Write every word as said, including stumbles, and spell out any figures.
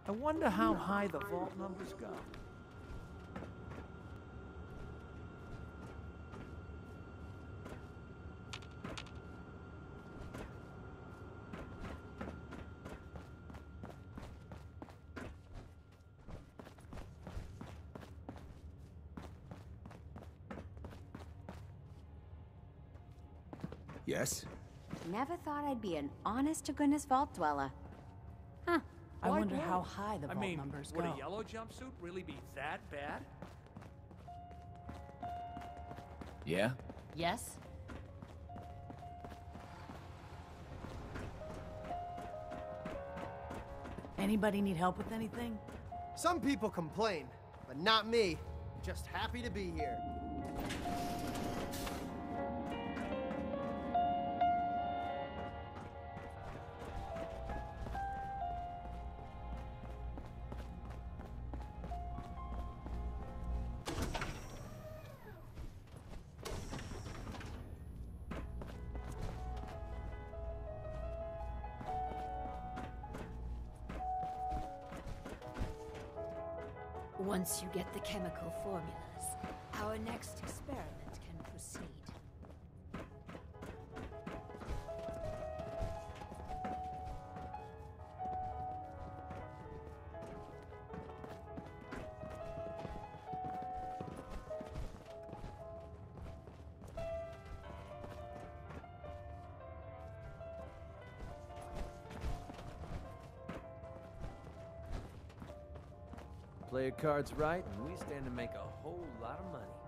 I wonder how high the vault numbers go. Yes? Never thought I'd be an honest-to-goodness vault dweller. Huh. I Why wonder would? how high the I vault mean, numbers would go. a yellow jumpsuit really be that bad? Yeah? Yes? Anybody need help with anything? Some people complain, but not me. Just happy to be here. Once you get the chemical formulas, our next experiment can proceed. Play your cards right, and we stand to make a whole lot of money.